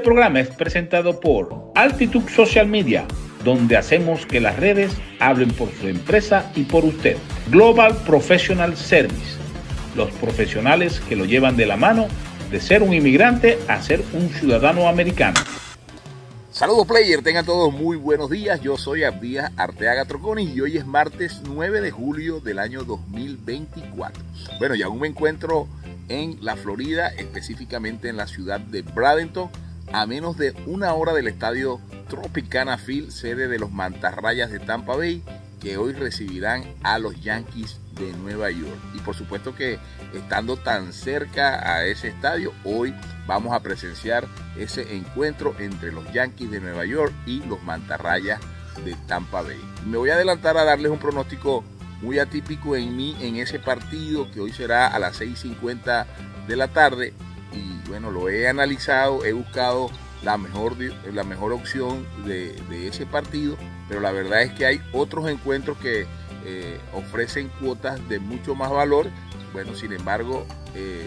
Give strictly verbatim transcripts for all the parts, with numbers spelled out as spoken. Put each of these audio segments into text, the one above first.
programa es presentado por Altitude Social Media, donde hacemos que las redes hablen por su empresa y por usted. Global Professional Service, los profesionales que lo llevan de la mano de ser un inmigrante a ser un ciudadano americano. Saludos player, tengan todos muy buenos días. Yo soy Abdías Arteaga Troconis y hoy es martes nueve de julio del año dos mil veinticuatro. Bueno, y aún me encuentro en la Florida, específicamente en la ciudad de Bradenton, a menos de una hora del estadio Tropicana Field, sede de los Mantarrayas de Tampa Bay, que hoy recibirán a los Yankees de Nueva York. Y por supuesto que estando tan cerca a ese estadio, hoy vamos a presenciar ese encuentro entre los Yankees de Nueva York y los Mantarrayas de Tampa Bay. Me voy a adelantar a darles un pronóstico muy atípico en mí en ese partido, que hoy será a las seis cincuenta de la tarde. Y bueno, lo he analizado, he buscado la mejor, la mejor opción de, de ese partido, pero la verdad es que hay otros encuentros que eh, ofrecen cuotas de mucho más valor. Bueno, sin embargo, eh,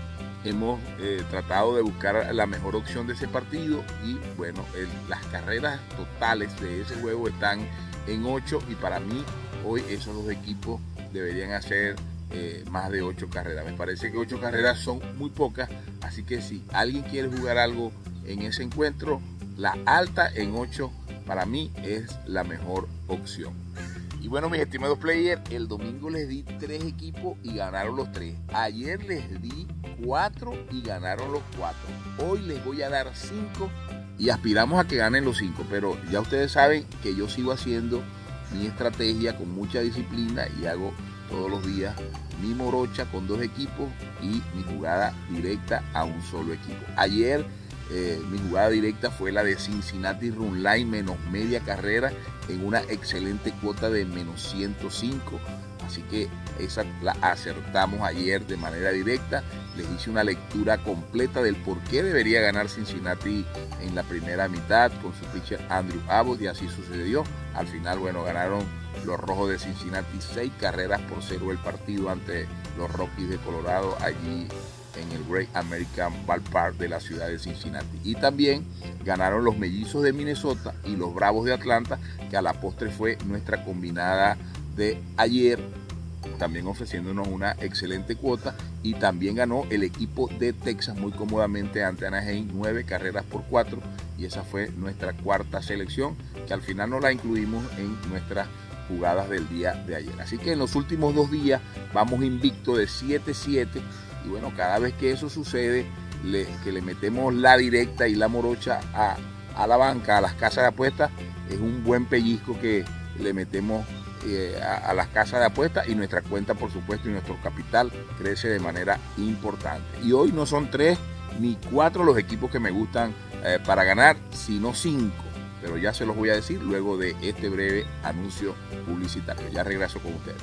hemos eh, tratado de buscar la mejor opción de ese partido y bueno, el, las carreras totales de ese juego están en ocho y para mí hoy esos dos equipos deberían hacer eh, más de ocho carreras. Me parece que ocho carreras son muy pocas, así que si alguien quiere jugar algo en ese encuentro, la alta en ocho para mí es la mejor opción. Y bueno, mis estimados players, el domingo les di tres equipos y ganaron los tres. Ayer les di cuatro y ganaron los cuatro. Hoy les voy a dar cinco y aspiramos a que ganen los cinco. Pero ya ustedes saben que yo sigo haciendo mi estrategia con mucha disciplina y hago todos los días mi morocha con dos equipos y mi jugada directa a un solo equipo. Ayer Eh, mi jugada directa fue la de Cincinnati Run Line menos media carrera en una excelente cuota de menos ciento cinco. Así que esa la acertamos ayer de manera directa. Les hice una lectura completa del por qué debería ganar Cincinnati en la primera mitad con su pitcher Andrew Abbott, y así sucedió. Al final, bueno, ganaron los Rojos de Cincinnati seis carreras por cero el partido ante los Rockies de Colorado allí en el Great American Ballpark de la ciudad de Cincinnati. Y también ganaron los Mellizos de Minnesota y los Bravos de Atlanta, que a la postre fue nuestra combinada de ayer, también ofreciéndonos una excelente cuota. Y también ganó el equipo de Texas muy cómodamente ante Anaheim, nueve carreras por cuatro, y esa fue nuestra cuarta selección, que al final no la incluimos en nuestras jugadas del día de ayer. Así que en los últimos dos días vamos invicto de siete siete. Y bueno, cada vez que eso sucede, le, que le metemos la directa y la morocha a, a la banca, a las casas de apuestas, es un buen pellizco que le metemos eh, a, a las casas de apuestas, y nuestra cuenta, por supuesto, y nuestro capital crece de manera importante. Y hoy no son tres ni cuatro los equipos que me gustan eh, para ganar, sino cinco. Pero ya se los voy a decir luego de este breve anuncio publicitario. Ya regreso con ustedes.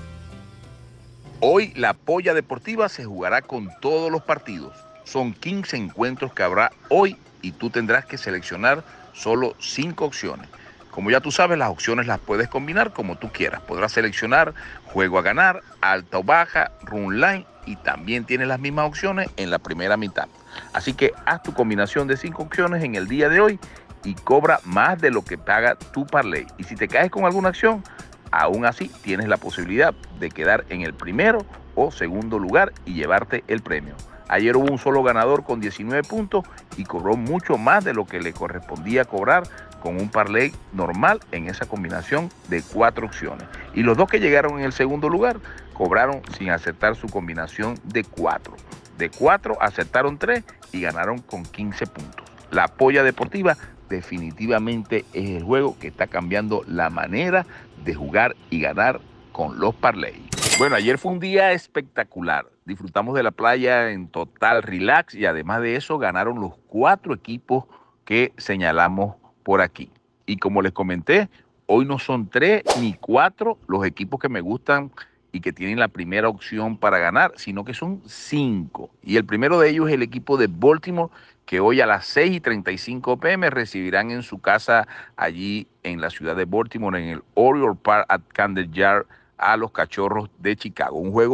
Hoy la polla deportiva se jugará con todos los partidos. Son quince encuentros que habrá hoy y tú tendrás que seleccionar solo cinco opciones. Como ya tú sabes, las opciones las puedes combinar como tú quieras. Podrás seleccionar juego a ganar, alta o baja, run line, y también tienes las mismas opciones en la primera mitad. Así que haz tu combinación de cinco opciones en el día de hoy y cobra más de lo que paga tu parlay. Y si te caes con alguna acción, aún así tienes la posibilidad de quedar en el primero o segundo lugar y llevarte el premio. Ayer hubo un solo ganador con diecinueve puntos y cobró mucho más de lo que le correspondía cobrar con un parlay normal en esa combinación de cuatro opciones. Y los dos que llegaron en el segundo lugar cobraron sin aceptar su combinación de cuatro. De cuatro aceptaron tres y ganaron con quince puntos. La polla deportiva definitivamente es el juego que está cambiando la manera de jugar y ganar con los parlays. Bueno, ayer fue un día espectacular. Disfrutamos de la playa en total relax y además de eso ganaron los cuatro equipos que señalamos por aquí. Y como les comenté, hoy no son tres ni cuatro los equipos que me gustan y que tienen la primera opción para ganar, sino que son cinco. Y el primero de ellos es el equipo de Baltimore, que hoy a las seis y treinta y cinco p m recibirán en su casa allí en la ciudad de Baltimore, en el Oriole Park at Camden Yard, a los Cachorros de Chicago. Un juego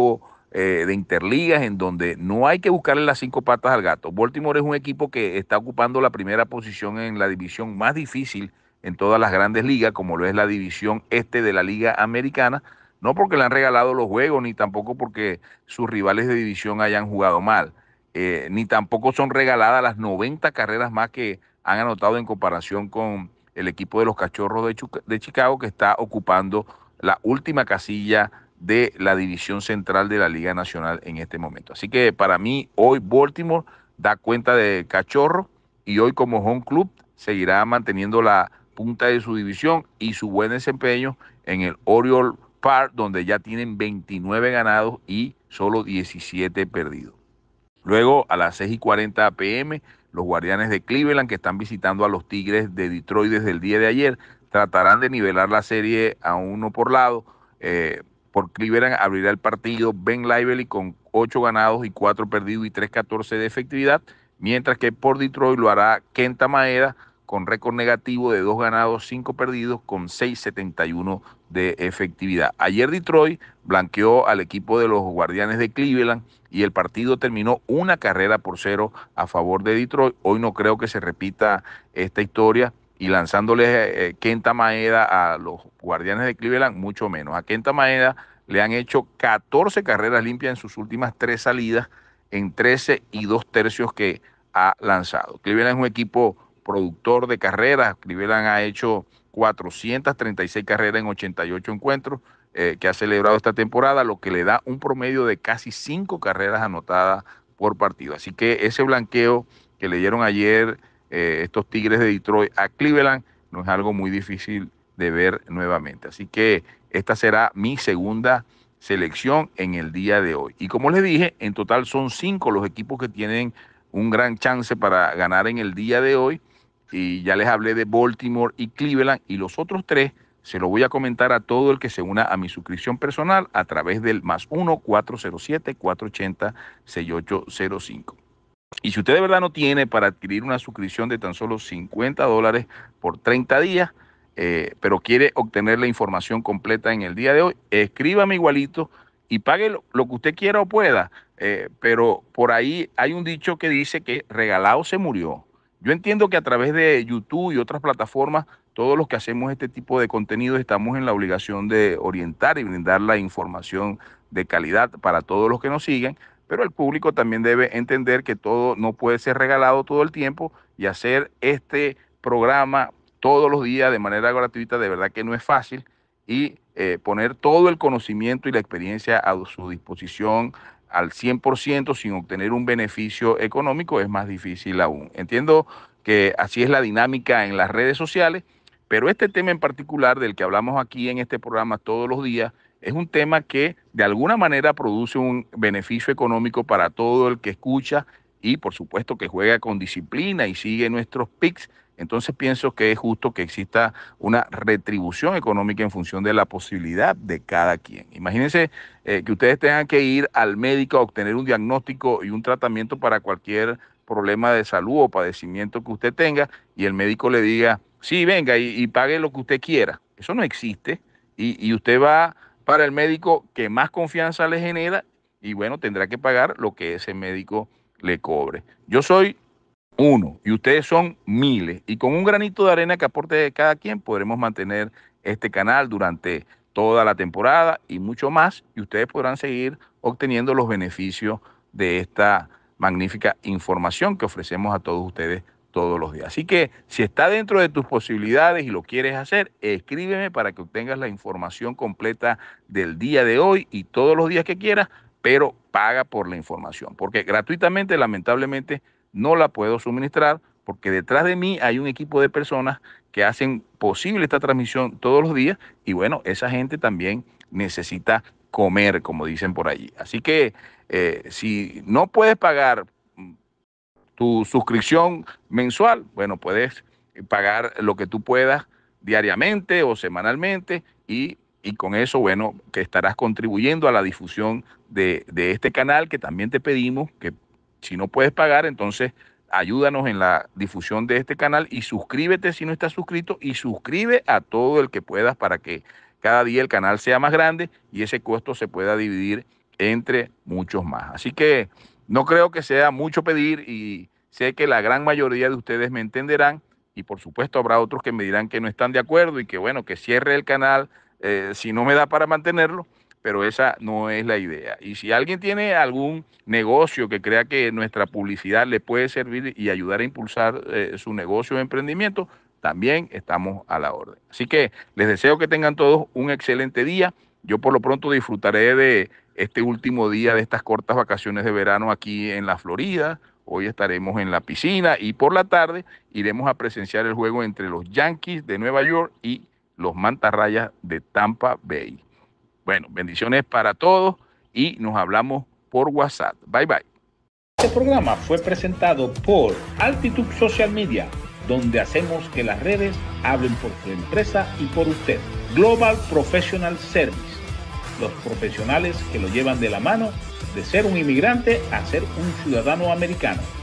eh, de interligas en donde no hay que buscarle las cinco patas al gato. Baltimore es un equipo que está ocupando la primera posición en la división más difícil en todas las grandes ligas, como lo es la división este de la Liga Americana, no porque le han regalado los juegos, ni tampoco porque sus rivales de división hayan jugado mal, eh, ni tampoco son regaladas las noventa carreras más que han anotado en comparación con el equipo de los Cachorros de, de Chicago, que está ocupando la última casilla de la división central de la Liga Nacional en este momento. Así que para mí hoy Baltimore da cuenta de Cachorro y hoy como home club seguirá manteniendo la punta de su división y su buen desempeño en el Oriole Park, donde ya tienen veintinueve ganados y solo diecisiete perdidos. Luego a las seis y cuarenta p m los Guardianes de Cleveland, que están visitando a los Tigres de Detroit desde el día de ayer, tratarán de nivelar la serie a uno por lado. Eh, por Cleveland abrirá el partido Ben Lively con ocho ganados y cuatro perdidos y tres catorce de efectividad, mientras que por Detroit lo hará Kenta Maeda con récord negativo de dos ganados, cinco perdidos, con seis setenta y uno de efectividad. Ayer Detroit blanqueó al equipo de los Guardianes de Cleveland y el partido terminó una carrera por cero a favor de Detroit. Hoy no creo que se repita esta historia y lanzándole eh, Kenta Maeda a los Guardianes de Cleveland, mucho menos. A Kenta Maeda le han hecho catorce carreras limpias en sus últimas tres salidas en trece y dos tercios que ha lanzado. Cleveland es un equipo productor de carreras. Cleveland ha hecho cuatrocientas treinta y seis carreras en ochenta y ocho encuentros eh, que ha celebrado esta temporada, lo que le da un promedio de casi cinco carreras anotadas por partido. Así que ese blanqueo que le dieron ayer eh, estos Tigres de Detroit a Cleveland no es algo muy difícil de ver nuevamente. Así que esta será mi segunda selección en el día de hoy. Y como les dije, en total son cinco los equipos que tienen un gran chance para ganar en el día de hoy. Y ya les hablé de Baltimore y Cleveland, y los otros tres se lo voy a comentar a todo el que se una a mi suscripción personal a través del más uno cuatro cero siete cuatro ocho cero seis ocho cero cinco. Y si usted de verdad no tiene para adquirir una suscripción de tan solo cincuenta dólares por treinta días, eh, pero quiere obtener la información completa en el día de hoy, escríbame igualito y pague lo, lo que usted quiera o pueda. Eh, pero por ahí hay un dicho que dice que regalado se murió. Yo entiendo que a través de YouTube y otras plataformas, todos los que hacemos este tipo de contenido estamos en la obligación de orientar y brindar la información de calidad para todos los que nos siguen, pero el público también debe entender que todo no puede ser regalado todo el tiempo, y hacer este programa todos los días de manera gratuita de verdad que no es fácil, y eh, poner todo el conocimiento y la experiencia a su disposición al cien por ciento sin obtener un beneficio económico es más difícil aún. Entiendo que así es la dinámica en las redes sociales, pero este tema en particular del que hablamos aquí en este programa todos los días es un tema que de alguna manera produce un beneficio económico para todo el que escucha y por supuesto que juega con disciplina y sigue nuestros picks. Entonces pienso que es justo que exista una retribución económica en función de la posibilidad de cada quien. Imagínense eh, que ustedes tengan que ir al médico a obtener un diagnóstico y un tratamiento para cualquier problema de salud o padecimiento que usted tenga, y el médico le diga, sí, venga y, y pague lo que usted quiera. Eso no existe, y, y usted va para el médico que más confianza le genera y bueno, tendrá que pagar lo que ese médico le cobre. Yo soy uno y ustedes son miles, y con un granito de arena que aporte cada quien podremos mantener este canal durante toda la temporada y mucho más, y ustedes podrán seguir obteniendo los beneficios de esta magnífica información que ofrecemos a todos ustedes todos los días. Así que si está dentro de tus posibilidades y lo quieres hacer, escríbeme para que obtengas la información completa del día de hoy y todos los días que quieras, pero paga por la información, porque gratuitamente lamentablemente no la puedo suministrar, porque detrás de mí hay un equipo de personas que hacen posible esta transmisión todos los días, y bueno, esa gente también necesita comer, como dicen por allí. Así que eh, si no puedes pagar tu suscripción mensual, bueno, puedes pagar lo que tú puedas diariamente o semanalmente, y, y con eso, bueno, que estarás contribuyendo a la difusión de, de este canal, que también te pedimos que si no puedes pagar, entonces ayúdanos en la difusión de este canal y suscríbete si no estás suscrito, y suscribe a todo el que puedas para que cada día el canal sea más grande y ese costo se pueda dividir entre muchos más. Así que no creo que sea mucho pedir y sé que la gran mayoría de ustedes me entenderán y por supuesto habrá otros que me dirán que no están de acuerdo y que bueno, que cierre el canal eh, si no me da para mantenerlo, pero esa no es la idea. Y si alguien tiene algún negocio que crea que nuestra publicidad le puede servir y ayudar a impulsar eh, su negocio o emprendimiento, también estamos a la orden. Así que les deseo que tengan todos un excelente día. Yo por lo pronto disfrutaré de este último día de estas cortas vacaciones de verano aquí en la Florida. Hoy estaremos en la piscina y por la tarde iremos a presenciar el juego entre los Yankees de Nueva York y los Mantarrayas de Tampa Bay. Bueno, bendiciones para todos y nos hablamos por WhatsApp. Bye, bye. Este programa fue presentado por Altitude Social Media, donde hacemos que las redes hablen por su empresa y por usted. Global Professional Service, los profesionales que lo llevan de la mano de ser un inmigrante a ser un ciudadano americano.